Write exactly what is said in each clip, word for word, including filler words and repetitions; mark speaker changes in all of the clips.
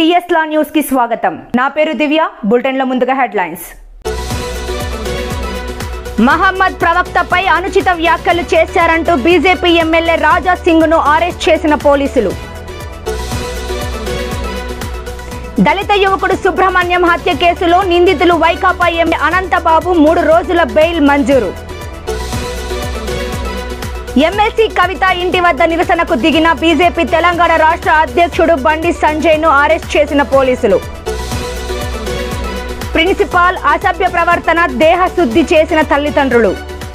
Speaker 1: TS లా news కి స్వాగతం. నా పేరు దివ్య. బులెటిన్ లో ముందుగా హెడ్లైన్స్. మహమ్మద్ ప్రవక్తపై అనుచిత వ్యాఖ్యలు చేశారంటూ బీజేపీ ఎమ్మెల్యే రాజా సింగ్ ను అరెస్ట్ చేసిన పోలీసులు. దళిత యువకుడు సుబ్రహ్మణ్యం హత్య కేసులో నిందితులు వైకాపా ఎమ్మెల్యే అనంతబాబు మూడు రోజుల బెయిల్ మంజూరు. ఎమ్మెల్సీ కవిత ఇంటి వద్ద నిరసనకు దిగిన బీజేపీ తెలంగాణ రాష్ట్ర అధ్యక్షుడు బండి సంజయ్ ను అరెస్ట్ చేసిన పోలీసులు. ప్రిన్సిపాల్ అసభ్య ప్రవర్తన, దేహశుద్ధి చేసిన తల్లిదండ్రులు.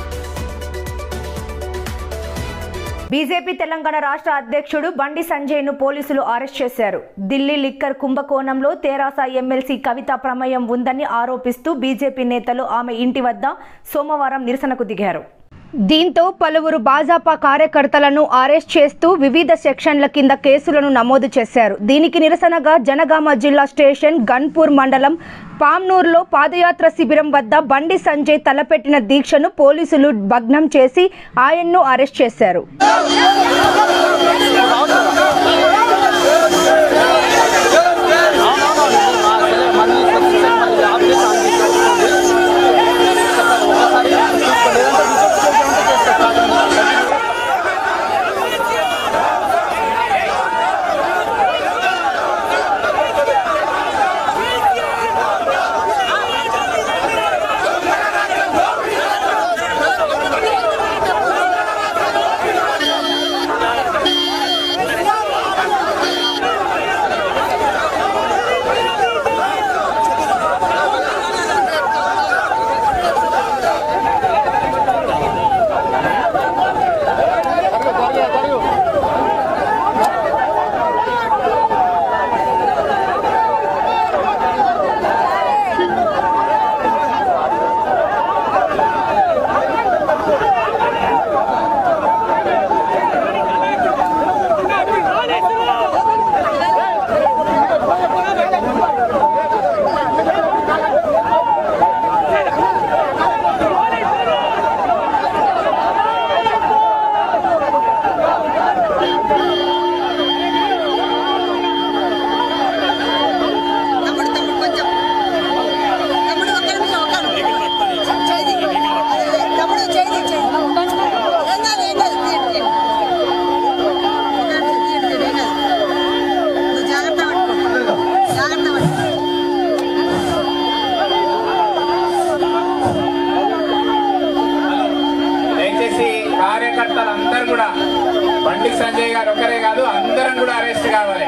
Speaker 1: బీజేపీ తెలంగాణ రాష్ట్ర అధ్యక్షుడు బండి సంజయ్ ను పోలీసులు అరెస్ట్ చేశారు. ఢిల్లీ లిక్కర్ కుంభకోణంలో తెరాస ఎమ్మెల్సీ కవిత ప్రమేయం ఉందని ఆరోపిస్తూ బీజేపీ నేతలు ఆమె ఇంటి వద్ద సోమవారం నిరసనకు దిగారు. దీంతో పలువురు భాజపా కార్యకర్తలను అరెస్ట్ చేస్తూ వివిధ సెక్షన్ల కింద కేసులను నమోదు చేశారు. దీనికి నిరసనగా జనగామ జిల్లా స్టేషన్ గన్పూర్ మండలం పామ్నూరులో పాదయాత్ర శిబిరం వద్ద బండి సంజయ్ తలపెట్టిన దీక్షను పోలీసులు భగ్నం చేసి ఆయన్ను అరెస్ట్ చేశారు.
Speaker 2: కార్యకర్తలందరూ కూడా బండి సంజయ్ గారు ఒకరే కాదు, అందరం కూడా అరెస్ట్ కావాలి.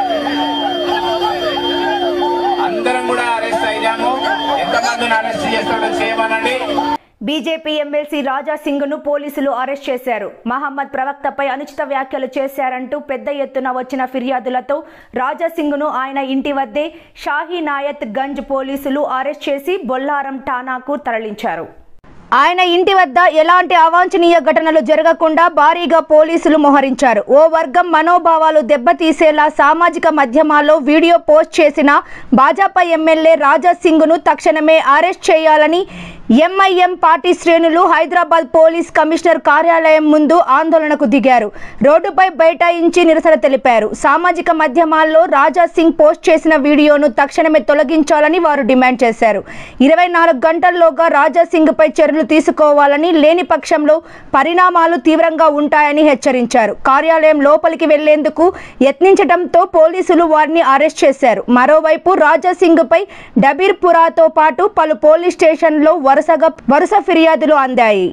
Speaker 2: అందరం కూడా అరెస్ట్ అయ్యాము. ఎంతమందిని అరెస్ట్ చేస్తాడో చేయమనండి.
Speaker 1: బీజేపీ ఎమ్మెల్సీ రాజా సింగ్ ను పోలీసులు అరెస్ట్ చేశారు. మహమ్మద్ ప్రవక్తపై అనుచిత వ్యాఖ్యలు చేశారంటూ పెద్ద ఎత్తున వచ్చిన ఫిర్యాదులతో రాజా సింగ్ ను ఆయన ఇంటి వద్దే షాహీనాయత్ గంజ్ పోలీసులు అరెస్ట్ చేసి బొల్లారం ఠాణాకు తరలించారు. ఆయన ఇంటి వద్ద ఎలాంటి అవాంఛనీయ ఘటనలు జరగకుండా భారీగా పోలీసులు మోహరించారు. ఓ వర్గం మనోభావాలు దెబ్బతీసేలా సామాజిక మాధ్యమాల్లో వీడియో పోస్ట్ చేసిన భాజపా ఎమ్మెల్యే రాజా సింగ్ ను తక్షణమే అరెస్ట్ చేయాలని ఎంఐఎం పార్టీ శ్రేణులు హైదరాబాద్ పోలీస్ కమిషనర్ కార్యాలయం ముందు ఆందోళనకు దిగారు. రోడ్డుపై బైఠాయించి నిరసన తెలిపారు. సామాజిక మాధ్యమాల్లో రాజా సింగ్ పోస్ట్ చేసిన వీడియోను తక్షణమే తొలగించాలని వారు డిమాండ్ చేశారు. ఇరవై నాలుగు గంటల్లోగా రాజా సింగ్ పై చర్యలు తీసుకోవాలని, లేని పక్షంలో పరిణామాలు తీవ్రంగా ఉంటాయని హెచ్చరించారు. కార్యాలయం లోపలికి వెళ్లేందుకు యత్నించడంతో పోలీసులు వారిని అరెస్ట్ చేశారు. మరోవైపు రాజా సింగ్ పై డబీర్పురాతో పాటు పలు పోలీస్ స్టేషన్లో వరుసగా వరుస ఫిర్యాదులు అందాయి.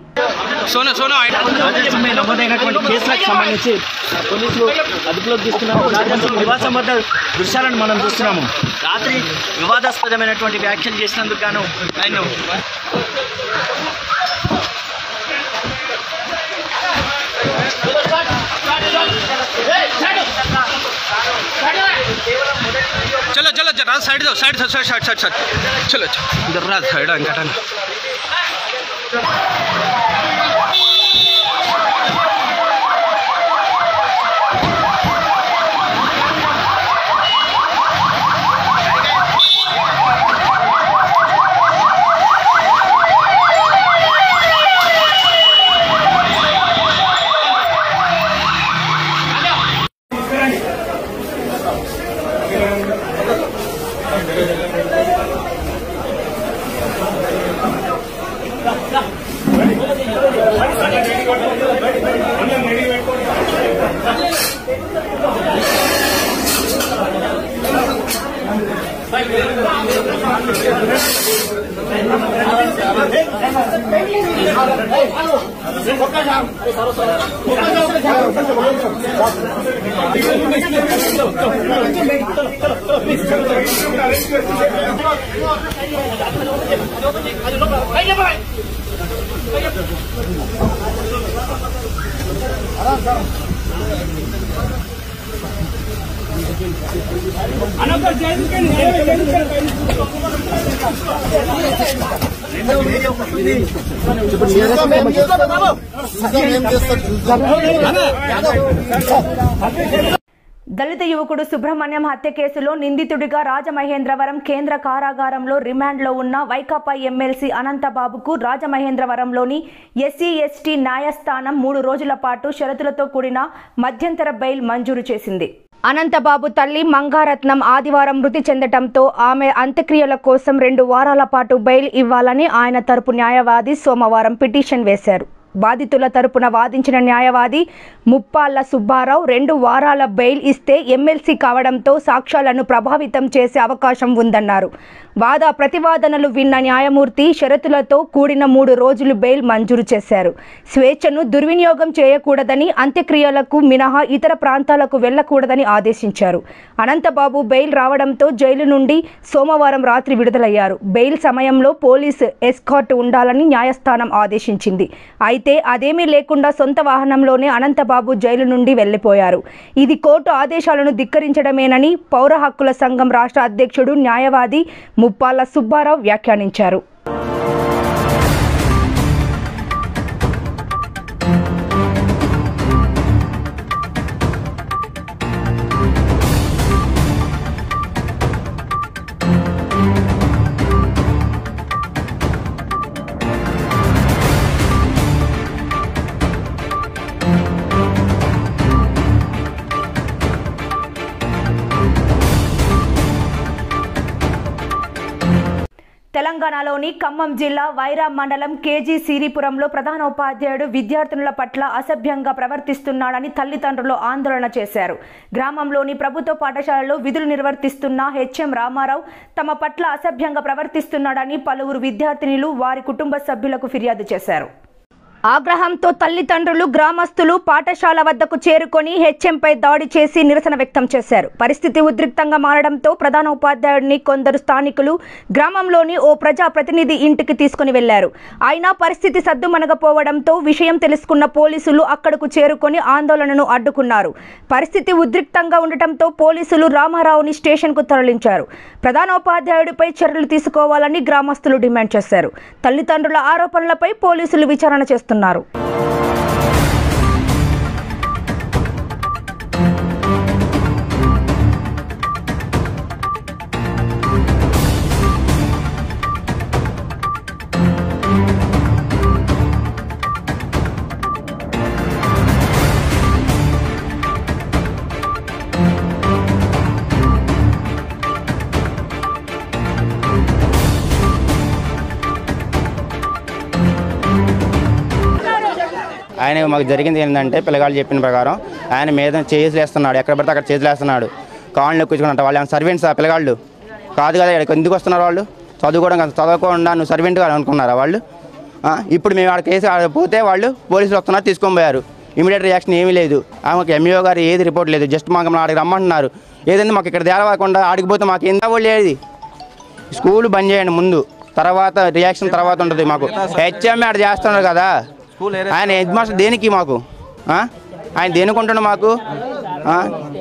Speaker 3: నమోదైనటువంటి కేసులకు సంబంధించి పోలీసులు అదుపులోకి తీసుకున్నారు. నివాసం వద్ద దృశ్యాలను మనం చూస్తున్నాము. రాత్రి వివాదాస్పదమైనటువంటి వ్యాఖ్యలు చేసినందుకు గాను ఆయన
Speaker 4: चलो चलो जरा साइड दो side side side side side चलो इधर रात साइड अंकटन
Speaker 1: దళిత యువకుడు సుబ్రహ్మణ్యం హత్య కేసులో నిందితుడిగా రాజమహేంద్రవరం కేంద్ర కారాగారంలో రిమాండ్లో ఉన్న వైకాపా ఎమ్మెల్సీ అనంతబాబుకు రాజమహేంద్రవరంలోని ఎస్సీ ఎస్టీ న్యాయస్థానం మూడు రోజుల పాటు షరతులతో కూడిన మధ్యంతర బెయిల్ మంజూరు చేసింది. అనంతబాబు తల్లి మంగారత్నం ఆదివారం మృతి చెందటంతో ఆమె అంత్యక్రియల కోసం రెండు వారాల పాటు బెయిల్ ఇవ్వాలని ఆయన తరపు న్యాయవాది సోమవారం పిటిషన్ వేశారు. బాధితుల తరపున వాదించిన న్యాయవాది ముప్పాళ్ల సుబ్బారావు రెండు వారాల బెయిల్ ఇస్తే ఎమ్మెల్సీ కావడంతో సాక్ష్యాలను ప్రభావితం చేసే అవకాశం ఉందన్నారు. వాద ప్రతివాదనలు విన్న న్యాయమూర్తి షరతులతో కూడిన మూడు రోజులు బెయిల్ మంజూరు చేశారు. స్వేచ్ఛను దుర్వినియోగం చేయకూడదని, అంత్యక్రియలకు మినహా ఇతర ప్రాంతాలకు వెళ్లకూడదని ఆదేశించారు. అనంతబాబు బెయిల్ రావడంతో జైలు నుండి సోమవారం రాత్రి విడుదలయ్యారు. బెయిల్ సమయంలో పోలీసు ఎస్కార్ట్ ఉండాలని న్యాయస్థానం ఆదేశించింది. అయితే అదేమీ లేకుండా సొంత వాహనంలోనే అనంతబాబు జైలు నుండి వెళ్లిపోయారు. ఇది కోర్టు ఆదేశాలను ధిక్కరించడమేనని పౌర హక్కుల సంఘం రాష్ట్ర అధ్యక్షుడు న్యాయవాది ముప్పాళ్ల సుబ్బారావు వ్యాఖ్యానించారు. తెలంగాణలోని ఖమ్మం జిల్లా వైరా మండలం కేజీ సిరిపురంలో ప్రధానోపాధ్యాయుడు విద్యార్థినుల పట్ల అసభ్యంగా ప్రవర్తిస్తున్నాడని తల్లిదండ్రులు ఆందోళన చేశారు. గ్రామంలోని ప్రభుత్వ పాఠశాలలో విధులు నిర్వర్తిస్తున్న హెచ్ఎం రామారావు తమ పట్ల అసభ్యంగా ప్రవర్తిస్తున్నాడని పలువురు విద్యార్థినులు వారి కుటుంబ సభ్యులకు ఫిర్యాదు చేశారు. ఆగ్రహంతో తల్లిదండ్రులు గ్రామస్తులు పాఠశాల వద్దకు చేరుకొని హెచ్ఎంపై దాడి చేసి నిరసన వ్యక్తం చేశారు. పరిస్థితి ఉద్రిక్తంగా మారడంతో ప్రధానోపాధ్యాయుడిని కొందరు స్థానికులు గ్రామంలోని ఓ ప్రజా ప్రతినిధి ఇంటికి తీసుకుని వెళ్లారు. అయినా పరిస్థితి సద్దుమణగపోవడంతో విషయం తెలుసుకున్న పోలీసులు అక్కడకు చేరుకొని ఆందోళనను అడ్డుకున్నారు. పరిస్థితి ఉద్రిక్తంగా ఉండటంతో పోలీసులు రామారావుని స్టేషన్కు తరలించారు. ప్రధానోపాధ్యాయుడిపై చర్యలు తీసుకోవాలని గ్రామస్తులు డిమాండ్ చేశారు. తల్లిదండ్రుల ఆరోపణలపై పోలీసులు విచారణ చేస్తున్నారు.
Speaker 5: ఆయన మాకు జరిగింది ఏంటంటే పిల్లగాళ్ళు చెప్పిన ప్రకారం ఆయన మీద చేతులు వేస్తున్నాడు, ఎక్కడ పడితే అక్కడ చేతులు వేస్తున్నాడు, కాళ్ళు ఎక్కించుకున్నట్టు. వాళ్ళు ఏమైనా సర్వెంట్స్ ఆ పిల్లగాళ్ళు కాదు కదా, ఇక్కడికి ఎందుకు వస్తున్నారు వాళ్ళు? చదువుకోవడం కదా, చదువుకోకుండా నువ్వు సర్వెంట్గా అనుకున్నారా వాళ్ళు? ఇప్పుడు మేము ఆడ కేసు పోతే వాళ్ళు పోలీసులు వస్తున్నారు, తీసుకొని పోయారు. ఇమీడియట్ రియాక్షన్ ఏమీ లేదు. ఆమెకు ఎంఈఓ గారు ఏది రిపోర్ట్ లేదు. జస్ట్ మాకు ఆడికి రమ్మంటున్నారు. ఏదైనా మాకు ఇక్కడ తేలవకుండా ఆడికిపోతే మాకు ఎంత వాళ్ళు ఏది స్కూల్ బంద్ చేయండి ముందు, తర్వాత రియాక్షన్ తర్వాత ఉంటుంది. మాకు హెచ్ఎం ఆడ చేస్తున్నారు కదా, ఆయన హెడ్ మాస్టర్ దేనికి మాకు? ఆయన దేనికుంటున్నాడు మాకు?